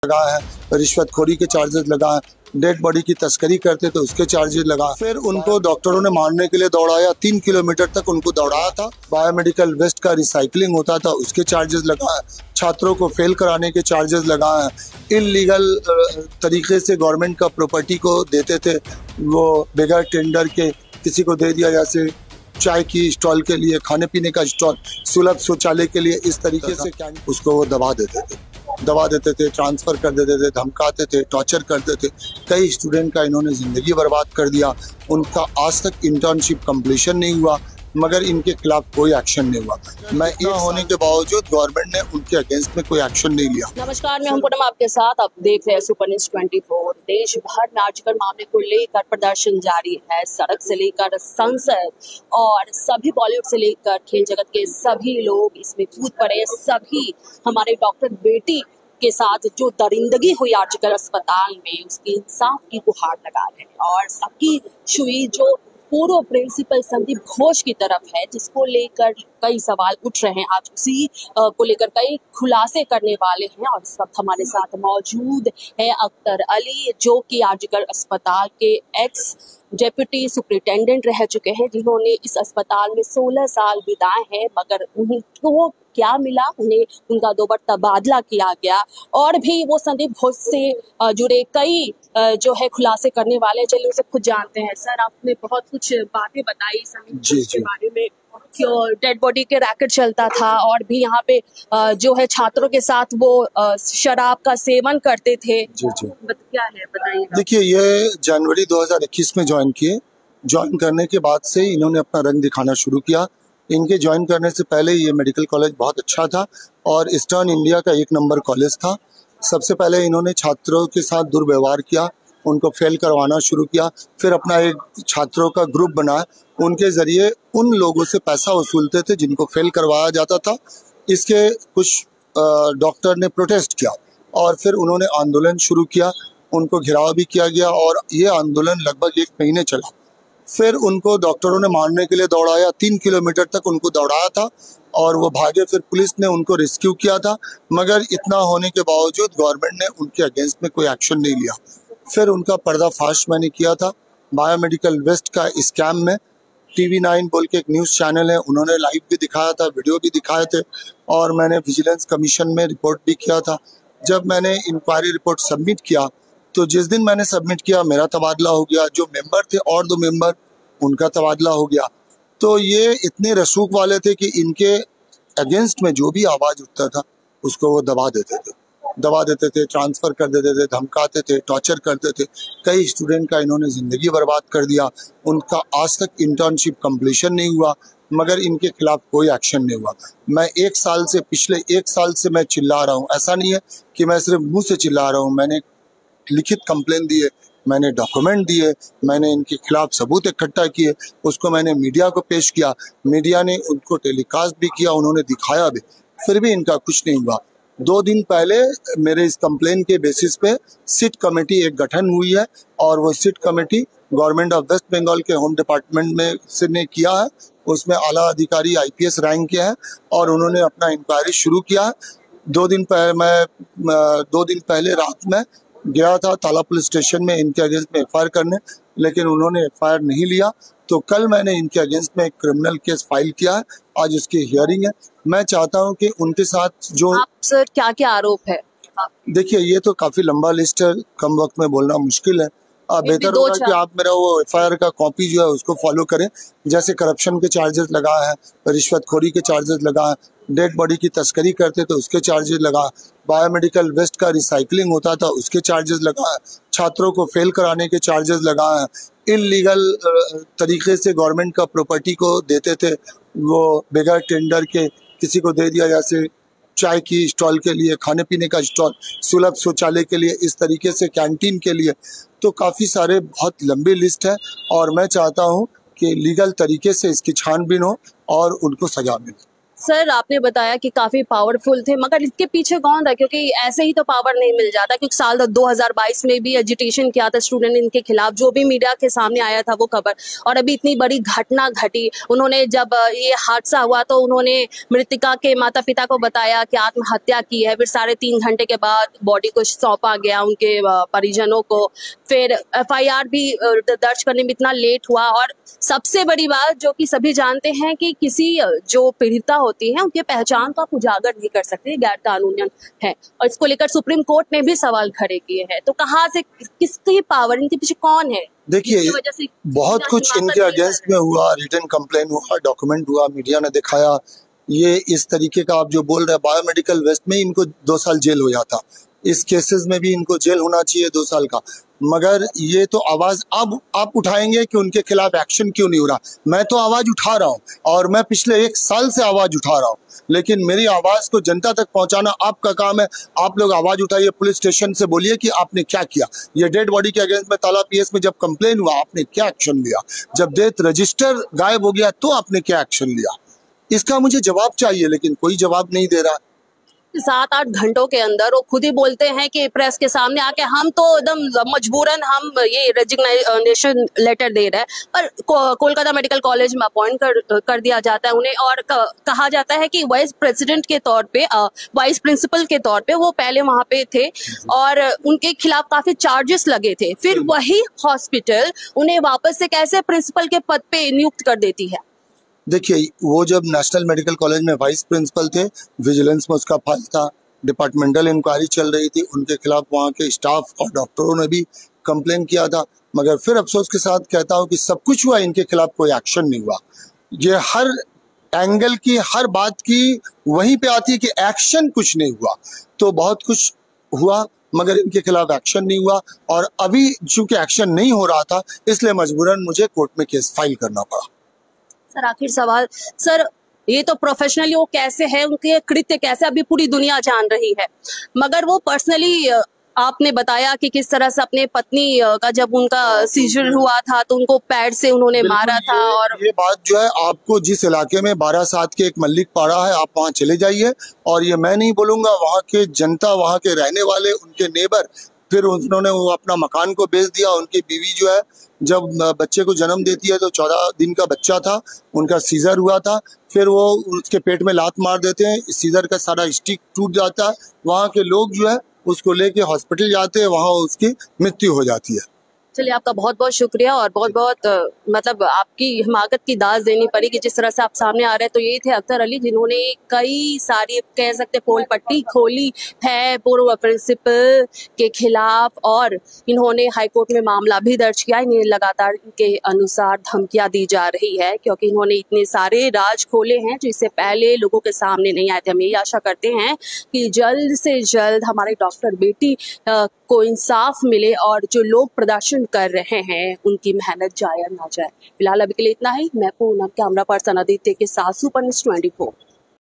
लगा है, रिश्वतखोरी के चार्जेस लगा है, डेड बॉडी की तस्करी करते थे उसके चार्जेस लगा। फिर उनको डॉक्टरों ने मारने के लिए दौड़ाया, 3 किलोमीटर तक उनको दौड़ाया था। बायोमेडिकल वेस्ट का रिसाइकलिंग होता था उसके चार्जेस लगा है, छात्रों को फेल कराने के चार्जेस लगा है, इलीगल तरीके से गवर्नमेंट का प्रॉपर्टी को देते थे, वो बगैर टेंडर के किसी को दे दिया, जैसे चाय की स्टॉल के लिए, खाने पीने का स्टॉल, सुलभ शौचालय के लिए, इस तरीके से उसको वो दबा देते थे, ट्रांसफर कर देते थे, धमकाते थे, टॉर्चर करते थे। कई स्टूडेंट का इन्होंने ज़िंदगी बर्बाद कर दिया। उनका आज तक इंटर्नशिप कंप्लीशन नहीं हुआ, मगर इनके खिलाफ कोई एक्शन नहीं हुआ। मैं इतना होने के बावजूद गवर्नमेंट ने उनके अगेंस्ट में कोई एक्शन नहीं लिया। नमस्कार, मैं हूं पूनम आपके साथ। आप देख रहे हैं सुपर न्यूज़ 24। देश भर में आर्जिकर मामले को लेकर प्रदर्शन जारी है। सड़क से लेकर संसद और सभी बॉलीवुड से लेकर खेल जगत के सभी लोग इसमें कूद पड़े। सभी हमारे डॉक्टर बेटी के साथ जो दरिंदगी हुई आर्जिकर अस्पताल में, उसकी इंसाफ की गुहार लगा रहे हैं। और सबकी छुई जो पूर्व प्रिंसिपल संदीप घोष की तरफ है, जिसको लेकर कई सवाल उठ रहे हैं। आज उसी को लेकर कई खुलासे करने वाले हैं। और इस वक्त हमारे साथ मौजूद है अख्तर अली, जो कि आर्जिकर अस्पताल के एक्स डेप्यूटी सुपरिटेंडेंट रह चुके हैं, जिन्होंने इस अस्पताल में 16 साल बिताए हैं। मगर उनको क्या मिला, उन्हें उनका 2 बार तबादला किया गया। और भी वो संदीप घोष से जुड़े कई जो है खुलासे करने वाले, चलिए उसे खुद जानते हैं। सर, आपने बहुत कुछ बातें बताई संदीप घोष के बारे में, डेड बॉडी के रैकेट चलता था, और भी यहाँ पे जो है छात्रों के साथ वो शराब का सेवन करते थे। क्या है बताइए। देखिए, ये जनवरी 2021 में ज्वाइन करने के बाद से इन्होंने अपना रंग दिखाना शुरू किया। इनके ज्वाइन करने से पहले ये मेडिकल कॉलेज बहुत अच्छा था और ईस्टर्न इंडिया का 1 नंबर कॉलेज था। सबसे पहले इन्होंने छात्रों के साथ दुर्व्यवहार किया, उनको फेल करवाना शुरू किया। फिर अपना एक छात्रों का ग्रुप बनाया, उनके जरिए उन लोगों से पैसा वसूलते थे जिनको फेल करवाया जाता था। इसके कुछ डॉक्टर ने प्रोटेस्ट किया और फिर उन्होंने आंदोलन शुरू किया, उनको घिराव भी किया गया और ये आंदोलन लगभग 1 महीने चला। फिर उनको डॉक्टरों ने मारने के लिए दौड़ाया, 3 किलोमीटर तक उनको दौड़ाया था और वो भागे। फिर पुलिस ने उनको रेस्क्यू किया था, मगर इतना होने के बावजूद गवर्नमेंट ने उनके अगेंस्ट में कोई एक्शन नहीं लिया। फिर उनका पर्दाफाश मैंने किया था बायोमेडिकल वेस्ट का स्कैम में। TV9 बोल के एक न्यूज़ चैनल है, उन्होंने लाइव भी दिखाया था, वीडियो भी दिखाए थे, और मैंने विजिलेंस कमीशन में रिपोर्ट भी किया था। जब मैंने इंक्वायरी रिपोर्ट सबमिट किया, तो जिस दिन मैंने सबमिट किया मेरा तबादला हो गया, जो मेंबर थे और 2 मेंबर उनका तबादला हो गया। तो ये इतने रसूख वाले थे कि इनके अगेंस्ट में जो भी आवाज़ उठता था उसको वो दबा देते थे, ट्रांसफ़र कर देते थे, धमकाते थे, टॉर्चर करते थे। कई स्टूडेंट का इन्होंने ज़िंदगी बर्बाद कर दिया। उनका आज तक इंटर्नशिप कंप्लीशन नहीं हुआ, मगर इनके खिलाफ कोई एक्शन नहीं हुआ। मैं पिछले 1 साल से मैं चिल्ला रहा हूँ। ऐसा नहीं है कि मैं सिर्फ मुँह से चिल्ला रहा हूँ, मैंने लिखित कंप्लेन दिए, मैंने डॉक्यूमेंट दिए, मैंने इनके खिलाफ सबूत इकट्ठा किए, उसको मैंने मीडिया को पेश किया, मीडिया ने उनको टेलीकास्ट भी किया, उन्होंने दिखाया भी, फिर भी इनका कुछ नहीं हुआ। 2 दिन पहले मेरे इस कंप्लेन के बेसिस पे सिट कमेटी एक गठन हुई है और वो SIT committee government of West Bengal के होम डिपार्टमेंट में से ने किया है। उसमें आला अधिकारी IPS रैंक के हैं और उन्होंने अपना इंक्वायरी शुरू किया। 2 दिन पहले रात में गया था ताला पुलिस स्टेशन में इनके अगेंस्ट में FIR करने, लेकिन उन्होंने FIR नहीं लिया। तो कल मैंने इनके अगेंस्ट में एक क्रिमिनल केस फाइल किया है, आज उसकी हियरिंग है। मैं चाहता हूं कि उनके साथ जो आप सर क्या आरोप है? देखिए, ये तो काफी लंबा लिस्ट है, कम वक्त में बोलना मुश्किल है। बेहतर होगा कि आप मेरा वो FIR का कॉपी जो है उसको फॉलो करें। जैसे करप्शन के चार्जेस लगा है, रिश्वतखोरी के चार्जेस लगा है, डेड बॉडी की तस्करी करते तो उसके चार्जेस लगा, बायोमेडिकल वेस्ट का रिसाइकलिंग होता था उसके चार्जेस लगा है, छात्रों को फेल कराने के चार्जेस लगा है, इलीगल तरीके से गवर्नमेंट का प्रॉपर्टी को देते थे, वो बगैर टेंडर के किसी को दे दिया, जैसे चाय की स्टॉल के लिए, खाने पीने का स्टॉल, सुलभ शौचालय के लिए, इस तरीके से कैंटीन के लिए। तो काफ़ी सारे बहुत लंबी लिस्ट है और मैं चाहता हूं कि लीगल तरीके से इसकी छानबीन हो और उनको सजा मिले। सर आपने बताया कि काफी पावरफुल थे, मगर इसके पीछे कौन था? क्योंकि ऐसे ही तो पावर नहीं मिल जाता। क्योंकि साल 2022 में भी एजिटेशन किया था स्टूडेंट इनके खिलाफ, जो भी मीडिया के सामने आया था वो खबर, और अभी इतनी बड़ी घटना घटी। उन्होंने जब ये हादसा हुआ तो उन्होंने मृतिका के माता पिता को बताया कि आत्महत्या की है। फिर 3.5 घंटे के बाद बॉडी को सौंपा गया उनके परिजनों को। फिर एफआईआर भी दर्ज करने में इतना लेट हुआ। और सबसे बड़ी बात जो कि सभी जानते हैं कि किसी जो पीड़िता होती है उनकी पहचान को आप उजागर नहीं कर सकते, गैर कानूनन है। और इसको लेकर सुप्रीम कोर्ट ने भी सवाल खड़े किए हैं। तो कहाँ से, किसकी पावर, इनके पीछे कौन है? देखिए, बहुत कुछ इनके अगेंस्ट में हुआ, रिटन कंप्लेन हुआ, डॉक्यूमेंट हुआ, मीडिया ने दिखाया। ये इस तरीके का आप जो बोल रहे हैं, बायोमेडिकल वेस्ट में इनको 2 साल जेल हो जाता। इस केसेस में भी इनको जेल होना चाहिए 2 साल का। मगर ये तो आवाज अब आप उठाएंगे कि उनके खिलाफ एक्शन क्यों नहीं हो रहा। मैं तो आवाज उठा रहा हूँ और मैं पिछले 1 साल से आवाज उठा रहा हूँ, लेकिन मेरी आवाज को जनता तक पहुंचाना आपका काम है। आप लोग आवाज उठाइए, पुलिस स्टेशन से बोलिए कि आपने क्या किया। ये डेड बॉडी के अगेंस्ट में ताला पीएस में जब कंप्लेन हुआ, आपने क्या एक्शन लिया? जब डेथ रजिस्टर गायब हो गया तो आपने क्या एक्शन लिया? इसका मुझे जवाब चाहिए, लेकिन कोई जवाब नहीं दे रहा। 7-8 घंटों के अंदर वो खुद ही बोलते हैं कि प्रेस के सामने आके हम तो एकदम मजबूरन हम ये रेजिग्नेशन लेटर दे रहे हैं। पर कोलकाता मेडिकल कॉलेज में अपॉइंट कर दिया जाता है उन्हें, और कहा जाता है कि वाइस प्रेसिडेंट के तौर पे, वाइस प्रिंसिपल के तौर पे वो पहले वहां पे थे और उनके खिलाफ काफी चार्जेस लगे थे। फिर वही हॉस्पिटल उन्हें वापस से कैसे प्रिंसिपल के पद पे नियुक्त कर देती है? देखिए, वो जब नेशनल मेडिकल कॉलेज में वाइस प्रिंसिपल थे, विजिलेंस में उसका फाइल था, डिपार्टमेंटल इंक्वायरी चल रही थी, उनके खिलाफ वहाँ के स्टाफ और डॉक्टरों ने भी कंप्लेन किया था। मगर फिर अफसोस के साथ कहता हूँ कि सब कुछ हुआ, इनके खिलाफ कोई एक्शन नहीं हुआ। ये हर एंगल की, हर बात की वहीं पे आती है कि एक्शन कुछ नहीं हुआ। तो बहुत कुछ हुआ मगर इनके खिलाफ एक्शन नहीं हुआ, और अभी चूंकि एक्शन नहीं हो रहा था इसलिए मजबूरन मुझे कोर्ट में केस फाइल करना पड़ा। सर आखिर सवाल, सर ये तो प्रोफेशनली वो कैसे है, उनके कृत्य कैसे अभी पूरी दुनिया जान रही है, मगर वो पर्सनली आपने बताया कि किस तरह से अपने पत्नी का जब उनका सीजर हुआ था तो उनको पैड से उन्होंने मारा था। और ये बात जो है, आपको जिस इलाके में 12/7 के एक मल्लिक पाड़ा है, आप वहाँ चले जाइए, और ये मैं नहीं बोलूंगा, वहाँ के जनता, वहाँ के रहने वाले, उनके नेबर, फिर उन्होंने वो अपना मकान को बेच दिया। उनकी बीवी जो है जब बच्चे को जन्म देती है तो 14 दिन का बच्चा था, उनका सीजर हुआ था, फिर वो उसके पेट में लात मार देते हैं, सीजर का सारा स्टिक टूट जाता है। वहाँ के लोग जो है उसको लेके हॉस्पिटल जाते हैं, वहाँ उसकी मृत्यु हो जाती है। चलिए, आपका बहुत बहुत शुक्रिया, और बहुत बहुत मतलब आपकी हिमाकत की दाज देनी पड़ी कि जिस तरह से आप सामने आ रहे हैं। तो ये थे अख्तर अली, जिन्होंने कई सारी कह सकते पोल पट्टी खोली है पूर्व प्रिंसिपल के खिलाफ, और इन्होंने हाईकोर्ट में मामला भी दर्ज किया। इन्हें लगातार इनके अनुसार धमकियां दी जा रही है, क्योंकि इन्होंने इतने सारे राज खोले हैं जो इससे पहले लोगों के सामने नहीं आए थे। हम यही आशा करते हैं कि जल्द से जल्द हमारे डॉक्टर बेटी को इंसाफ मिले और जो लोग प्रदर्शन कर रहे हैं उनकी मेहनत जाया ना जाए। फिलहाल अभी के लिए इतना ही। मैं पूनम, कैमरा पर्सन आदित्य के साथ, सुपर न्यूज़ 24।